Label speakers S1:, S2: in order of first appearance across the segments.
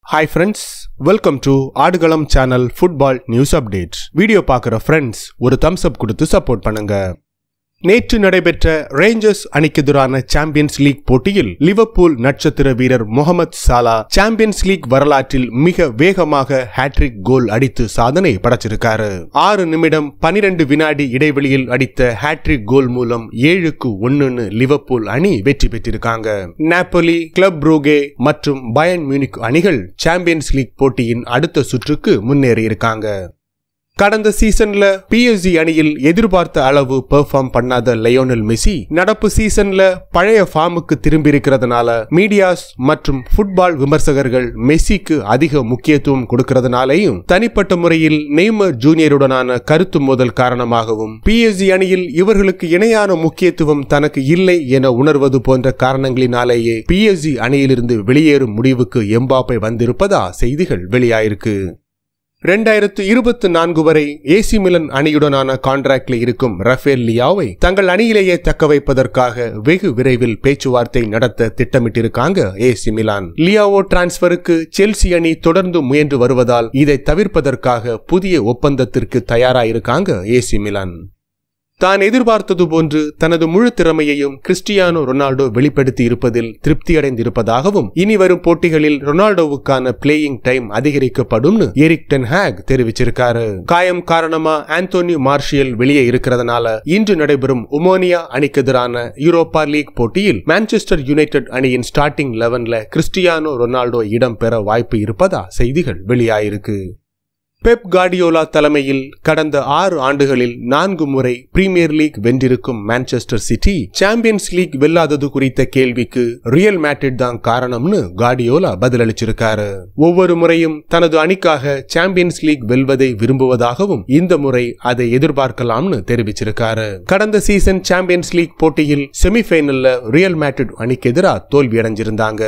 S1: Hi friends, welcome to Aadukalam channel football news updates. Video பார்க்குற friends ஒரு thumbs up கொடுத்து support பண்ணுங்க. நேற்று நடைபெற்ற ரேஞ்சர்ஸ் அணிக்கு எதிரான சாம்பியன்ஸ் லீக் போட்டியில் லிவர்பூல் நட்சத்திர வீரர் முகமது சாலா சாம்பியன்ஸ் லீக் வரலாற்றில் மிக வேகமாக ஹேட்ரிக் கோல் அடித்து சாதனை படைச்சிருக்காரு. 6 நிமிடம் 12 வினாடி இடைவெளியில் அடித்த ஹேட்ரிக் கோல் மூலம் 7-1 லிவர்பூல் அணி வெற்றி பெற்றிருக்காங்க. நாப்போலி, கிளப் புரூகே மற்றும் பயர்ன் மியூனிக் அணிகள் சாம்பியன்ஸ் லீக் போட்டியின் அடுத்த சுற்றுக்கு முன்னேறி இருக்காங்க. கடந்த சீசன்ல PSG அணியில் எதிர்பார்த்த அளவு பெர்ஃபார்ம் பண்ணாத லயோனல் மெஸ்ஸி நடப்பு சீசன்ல பழைய ஃபார்முக்கு திரும்பி இருக்கிறதுனால மீடியாஸ் மற்றும் ஃபுட்பால் விமர்சகர்கள் மெஸ்ஸிக்கு அதிக முக்கியத்துவம் கொடுக்கிறதுனாலையும் தனிப்பட்ட முறையில் நெய்மர் ஜூனியருடனான கருத்து மோதல் காரணமாகவும் PSG அணியில் இவர்களுக்கு இணையான முக்கியத்துவம் தனக்கு இல்லை என உணர்வது போன்ற காரணங்களினாலேயே PSG அணியிலிருந்து வெளியேறும் முடிவுக்கு எம்பாப்பே வந்திருப்பதா செய்திகள் வெளியாயிருக்கு. 2024 வரை ஏசி மிலன் அணியுடனான கான்ட்ராக்டில் இருக்கும் ரஃபேல் லியாவை தங்கள் அணியிலேயே தக்க வைப்பதற்காக வெகு விரைவில் பேச்சுவார்த்தை நடத்த திட்டமிட்டிருக்காங்க ஏசி மிலான். லியாவோ டிரான்ஸ்பருக்கு செல்சி அணி தொடர்ந்து முயன்று வருவதால் இதை தவிர்ப்பதற்காக புதிய ஒப்பந்தத்திற்கு தயாராயிருக்காங்க ஏசி மிலான். தான் எதிர்பார்த்தது போன்று தனது முழு திறமையையும் கிறிஸ்டியானோ ரொனால்டோ வெளிப்படுத்தி இருப்பதில் திருப்தியடைந்திருப்பதாகவும் இனி வரும் போட்டிகளில் ரொனால்டோவுக்கான பிளேயிங் டைம் அதிகரிக்கப்படும் எரிக் டென் ஹாக் தெரிவிச்சிருக்காரு. காயம் காரணமா ஆந்தோனி மார்ஷியல் வெளியே இருக்கிறதுனால இன்று நடைபெறும் உமோனியா அணிக்கு எதிரான யூரோப்பா லீக் போட்டியில் மான்செஸ்டர் யுனைடெட் அணியின் ஸ்டார்டிங் 11ல கிறிஸ்டியானோ ரொனால்டோ இடம் பெற வாய்ப்பு இருப்பதா செய்திகள் வெளியாயிருக்கு. பெப் கார்டியோலா தலைமையில் கடந்த 6 ஆண்டுகளில் 4 முறை பிரீமியர் லீக் வென்றிருக்கும் மான்செஸ்டர் சிட்டி சாம்பியன்ஸ் லீக் வெல்லாதது குறித்த கேள்விக்கு ரியல் மேட்ரிட் தான் காரணம்னு கார்டியோலா பதிலளிச்சிருக்காரு. ஒவ்வொரு முறையும் தனது அணிக்காக சாம்பியன்ஸ் லீக் வெல்வதை விரும்புவதாகவும் இந்த முறை அதை எதிர்பார்க்கலாம்னு தெரிவிச்சிருக்காரு. கடந்த சீசன் சாம்பியன்ஸ் லீக் போட்டியில் செமிஃபைனல்ல ரியல் மேட்ரிட் அணிக்கு எதிராக தோல்வியடைஞ்சிருந்தாங்க.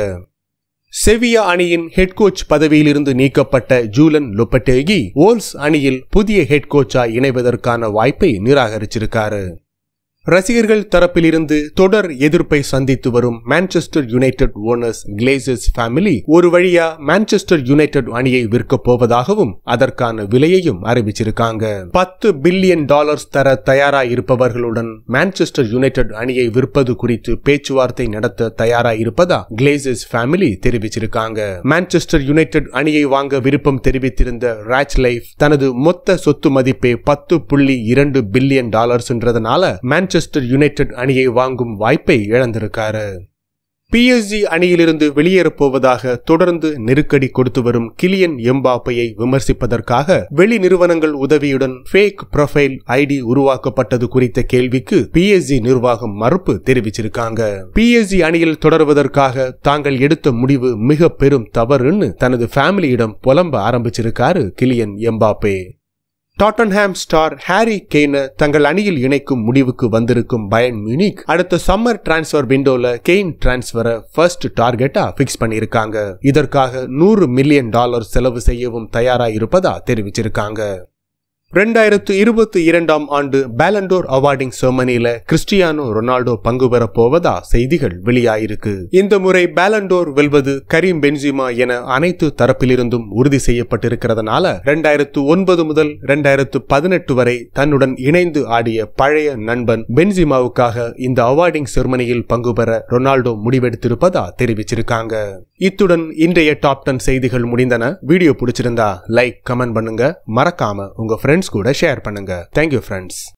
S1: செவியா அணியின் ஹெட் கோச் பதவியிலிருந்து நீக்கப்பட்ட ஜூலன் லோபட்டேகி வோல்ஸ் அணியில் புதிய ஹெட் கோச்சா இணைவதற்கான வாய்ப்பை நிராகரிச்சிருக்காரு. ரசிகர்கள் தரப்பிலிருந்து தொடர் எதிர்ப்பை சந்தித்து வரும் Manchester United owners Glazers family ஒரு வழியா மான்செஸ்டர் யுனைடெட் அணியை விற்க போவதாகவும் அதற்கான விலையையும் அறிவிச்சிருக்காங்க. $10 பில்லியன் தர தயாராக இருப்பவர்களுடன் மான்செஸ்டர் யுனைடெட் அணியை விற்பது குறித்து பேச்சுவார்த்தை நடத்த தயாராக இருப்பதா கிளேசர்ஸ் ஃபேமிலி தெரிவிச்சிருக்காங்க. மான்செஸ்டர் யுனைடெட் அணியை வாங்க விருப்பம் தெரிவித்திருந்த ராச் லைஃப் தனது மொத்த சொத்து மதிப்பே $10.2 பில்லியன் என்றதுனால மான்செஸ்டர் யுனைடெட் அணியை வாங்கும் வாய்ப்பை இழந்திருக்காரு. PSG அணியிலிருந்து வெளியேறப் போவதாக தொடர்ந்து நெருக்கடி கொடுத்து வரும் கிலியன் எம்பாப்பையை விமர்சிப்பதற்காக வெளி நிறுவனங்கள் உதவியுடன் ஃபேக் ப்ரொஃபைல் ஐடி உருவாக்கப்பட்டது குறித்த கேள்விக்கு PSG நிர்வாகம் மறுப்பு தெரிவிச்சிருக்காங்க. PSG அணியில் தொடர்வதற்காக தாங்கள் எடுத்த முடிவு மிக பெரும் தவறுன்னு தனது ஃபேமிலியிடம் புலம்ப ஆரம்பிச்சிருக்காரு Kylian Mbappe. Tottenham star Harry கெய்னை தங்கள் அணியில் இணைக்கும் முடிவுக்கு வந்திருக்கும் பயர்ன் மியூனிக் அடுத்த சம்மர் டிரான்ஸ்பர் விண்டோல கெயின் டிரான்ஸ்பரை ஃபர்ஸ்ட் டார்கெட்டா பிக்ஸ் பண்ணிருக்காங்க. இதற்காக $100 மில்லியன் செலவு செய்யவும் தயாராக இருப்பதா தெரிவிச்சிருக்காங்க. 2022 ஆண்டு பேலண்டோர் அவார்டிங் செர்மனியில கிறிஸ்டியானோ ரொனால்டோ பங்கு பெற போவதா செய்திகள் வெளியாயிருக்கு. இந்த முறை பேலண்டோர் வெல்வது கரீம் பென்சிமா என அனைத்து தரப்பிலிருந்தும் உறுதி செய்யப்பட்டிருக்கிறதுனால 2009 முதல் 2018 வரை தன்னுடன் இணைந்து ஆடிய பழைய நண்பன் பென்சிமாவுக்காக இந்த அவார்டிங் செர்மனியில் பங்கு பெற ரொனால்டோ முடிவெடுத்திருப்பதா தெரிவிச்சிருக்காங்க. இத்துடன் இன்றைய டாப் 10 செய்திகள் முடிந்தன. வீடியோ பிடிச்சிருந்தா லைக், கமெண்ட் பண்ணுங்க. மறக்காம உங்க ஃப்ரெண்ட்ஸ் கூட ஷேர் பண்ணுங்க. Thank you friends.